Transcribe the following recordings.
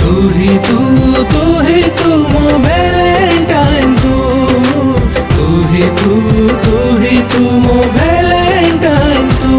ही तू मो वैलेंटाइन तू ही तू मो वैलेंटाइन तू।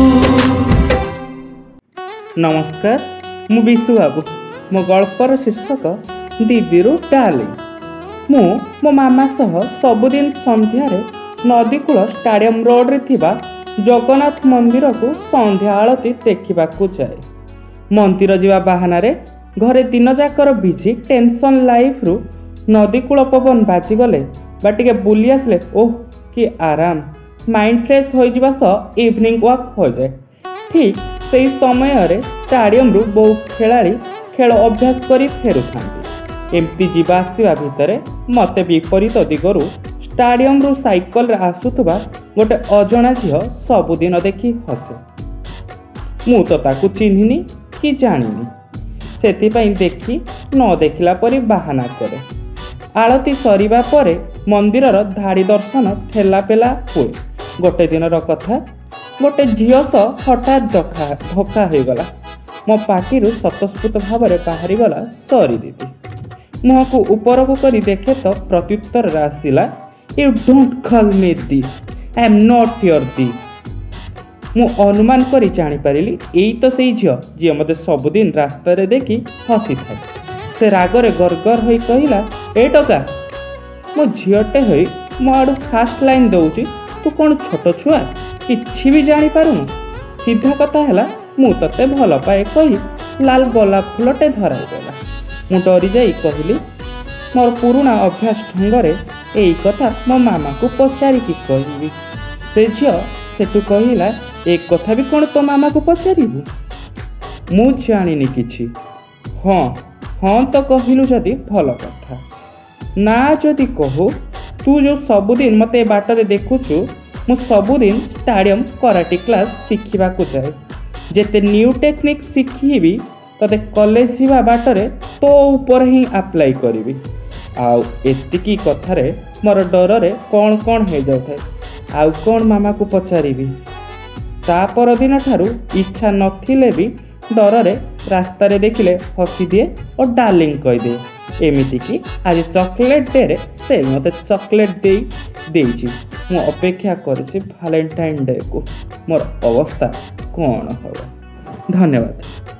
नमस्कार, मु विशु बाबू। मो गल्पर शीर्षक दीदीरू डार्लिंग। मो मामा सह सबुदिन संध्यारे नदीकूल स्टाडियम रोड रे थिबा जगन्नाथ मंदिर को संध्या आलती देखा जाए। मंदिर जीवा बहाना रे घरे दिन जाकर बिजी टेंशन लाइफ रु नदीकूल पवन बाजिगले बा टिके बुली आसले ओह कि आराम, माइंड फ्रेश हो जावा सह इवनिंग वॉक हो जाए। ठीक से समय रे स्टाडियम रु बहु खेलाड़ी खेल अभ्यास करी फेरुथांती। एमती जीवा आसीबा भितरे मते विपरीत दिगरु स्टाडियम रु साइकल रे आसुथबा गोटे अजणा झील सबुदिन देखी हसे। मु तो ताकू चिन्हिनी कि जानिनी, सेथिपाई देखी न देखिला परी बाहाना करे। आलती सरीबा परे मंदिरर धाड़ी दर्शन ठेला पेला हुए। गोटे दिनर कथा, गोटे झील सह हठात धक्का हो गला। मो पार्टी स्वतस्फूर्त भाव में बाहरी गला सरी दीदी। मुह को ऊपर को करी देखे तो प्रत्युत्तर आसिला यू डोंट कॉल मी दी, आई एम नॉट योर दी। मु अनुमान करी जानी पारिली यही तो सही झील जी मते सबुदिन रास्ता रे देखी हसी थाए। से रागरे गरगर होई कहिला ए टका, मो झीलटे होई मो आडू फास्ट लाइन दउची, तू कौन छोट छुआ किछि भी जानी पारुनु। सीधा कथा हैला मु तते भल पाए कही लाल गोलाप फूलटे धराई देला। मु डरी जाई कहली मोर पुराना अभ्यास ढंगरे एई कथा मो मामा को पचारि कि कहली। से झील सेटू कहिला एक कथा भी कौन तो मामा को पचारिबू, मु जानिनी किछि। हाँ तो कहलु जदि भल कथा, ना जदि कहू तू जो सबुदिन मते बाटरे देखुचु मु सबुदिन स्टाडियम कराटे क्लास शिखिबा को जाए। जेते न्यू टेक्निक शिखिबी तते कॉलेज जीवा बाटरे तो ऊपर ही अप्लाई करिबी। आउ एतिकी कथारे मोर डर कौन कौन हो जाए, आउ कौन मामा को पचारिबी। ता परदिन ठारू इच्छा नथिले भी डर रास्ता रे देखिले हसी दिए और डार्लिंग कह दिए। एमिति कि आज चॉकलेट डे रे से मते चॉकलेट देइछि। मु अपेक्षा करछि वैलेंटाइन डे को। मोर अवस्था कौन हो। धन्यवाद।